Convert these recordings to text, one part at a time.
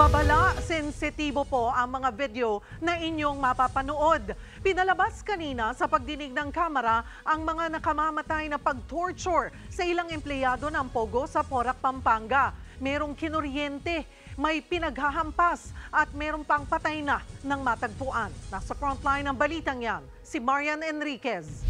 Babala, sensitibo po ang mga video na inyong mapapanood. Pinalabas kanina sa pagdinig ng kamera ang mga nakamamatay na pag-torture sa ilang empleyado ng Pogo sa Porac, Pampanga. Merong kinuryente, may pinaghahampas at merong pang patay na ng matagpuan. Nasa frontline ng balitang yan, si Marian Enriquez.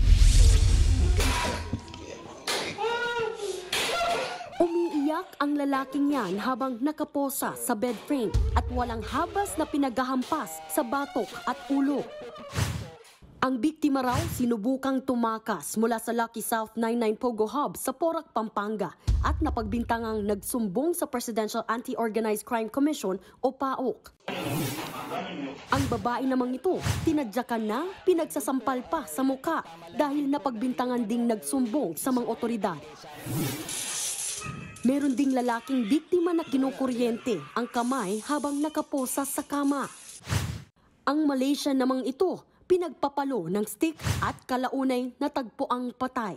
Umiiyak ang lalaking yan habang nakaposa sa bed frame at walang habas na pinaghahampas sa batok at ulo. Ang biktima raw sinubukang tumakas mula sa Lucky South 99 Pogo Hub sa Porac, Pampanga at napagbintangang nagsumbong sa Presidential Anti-Organized Crime Commission o PAOK. Ang babae namang ito, tinadyakan na pinagsasampal pa sa muka dahil napagbintangan ding nagsumbong sa mga otoridad. Meron ding lalaking biktima na kinukuryente ang kamay habang nakaposa sa kama. Ang Malaysian namang ito, pinagpapalo ng stick at kalaunay natagpo ang patay.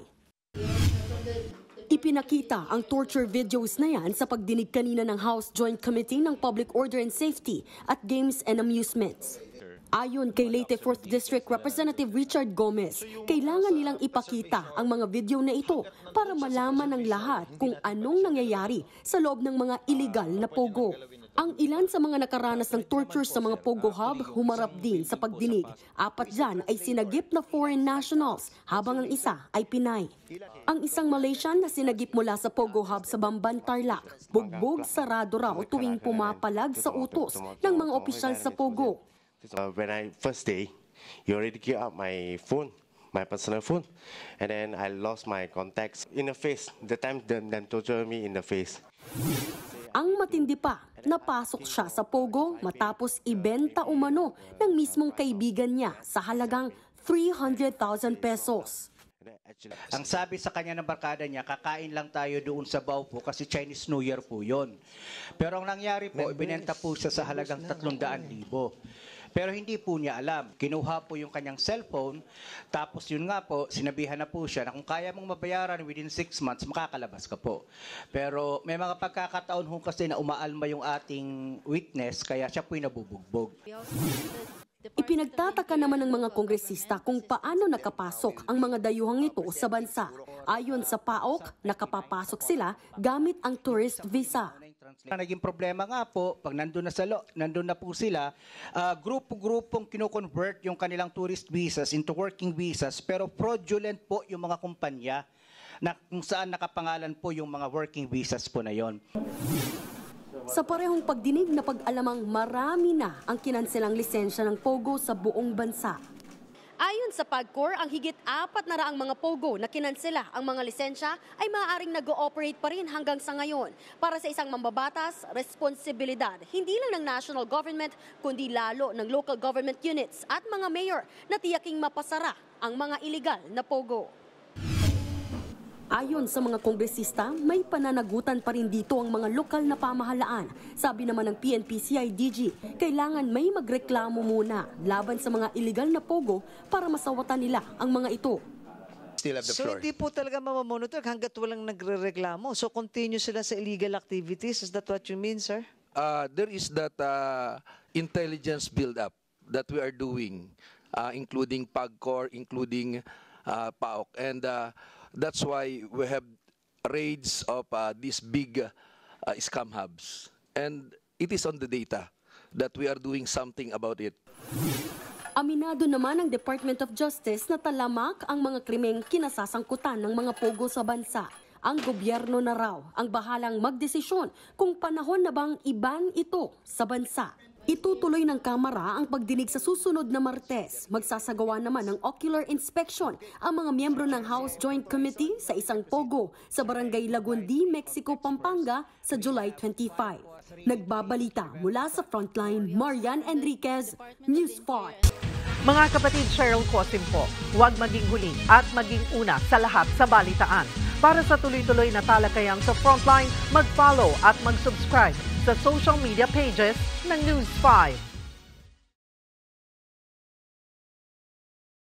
Ipinakita ang torture videos na yan sa pagdinig kanina ng House Joint Committee ng Public Order and Safety at Games and Amusements. Ayon kay Leyte 4th District Representative Richard Gomez, kailangan nilang ipakita ang mga video na ito para malaman ng lahat kung anong nangyayari sa loob ng mga illegal na pogo. Ang ilan sa mga nakaranas ng torture sa mga Pogo Hub humarap din sa pagdinig. 4 dyan ay sinagip na foreign nationals, habang ang isa ay Pinay. Ang isang Malaysian na sinagip mula sa Pogo Hub sa Bamban, Tarlac, bugbog sarado raw tuwing pumapalag sa utos ng mga opisyal sa Pogo. When I first day, you already give up my phone, my personal phone, and then I lost my contacts in the face. The time then torture me in the face. Ang matindi pa, napasok siya sa Pogo matapos ibenta umano ng mismong kaibigan niya sa halagang 300,000 pesos. Ang sabi sa kanya ng barkada niya, kakain lang tayo doon sa Baupo kasi Chinese New Year po yon. Pero ang nangyari po, binenta po siya sa halagang 300,000. Pero hindi po niya alam. Kinuha po yung kanyang cellphone, tapos yun nga po, sinabihan na po siya na kung kaya mong mabayaran within 6 months, makakalabas ka po. Pero may mga pagkakataon ho kasi na umaalma yung ating witness, kaya siya po'y nabubugbog. Ipinagtataka naman ng mga kongresista kung paano nakapasok ang mga dayuhang ito sa bansa. Ayon sa PAOK, nakapapasok sila gamit ang tourist visa. Naging problema nga po, pag nandun na po sila, grupo-grupong kino-convert yung kanilang tourist visas into working visas, pero fraudulent po yung mga kumpanya na kung saan nakapangalan po yung mga working visas po na yon. Sa parehong pagdinig na pag-alamang marami na ang kinanselang lisensya ng Pogo sa buong bansa. Ayon sa PAGCOR, ang higit 400 mga Pogo na kinansela ang mga lisensya ay maaaring nag-ooperate pa rin hanggang sa ngayon. Para sa isang mambabatas, responsibilidad hindi lang ng national government kundi lalo ng local government units at mga mayor na tiyaking mapasara ang mga iligal na Pogo. Ayon sa mga kongresista, may pananagutan pa rin dito ang mga lokal na pamahalaan. Sabi naman ng PNP-CIDG, kailangan may magreklamo muna laban sa mga illegal na pogo para masawatan nila ang mga ito. So hindi po talaga mamamonitor hanggat walang nagre-reklamo. So continue sila sa illegal activities. Is that what you mean, sir? There is that intelligence build-up that we are doing, including PAGCOR, including PAOK. And that's why we have raids of these big scam hubs. And it is on the data that we are doing something about it. Aminado naman ang Department of Justice na talamak ang mga krimeng kinasasangkutan ng mga pogo sa bansa. Ang gobyerno na raw ang bahalang magdesisyon kung panahon na bang iban ito sa bansa. Itutuloy ng Kamara ang pagdinig sa susunod na Martes. Magsasagawa naman ng ocular inspection ang mga miyembro ng House Joint Committee sa isang pogo sa Barangay Lagundi, Mexico, Pampanga sa July 25. Nagbabalita mula sa Frontline, Marian Enriquez, News 5. Mga kapatid, Cheryl Cosim po, huwag maging huli at maging una sa lahat sa balitaan. Para sa tuloy-tuloy na talakayang sa Frontline, mag-follow at mag-subscribe sa social media pages ng News 5.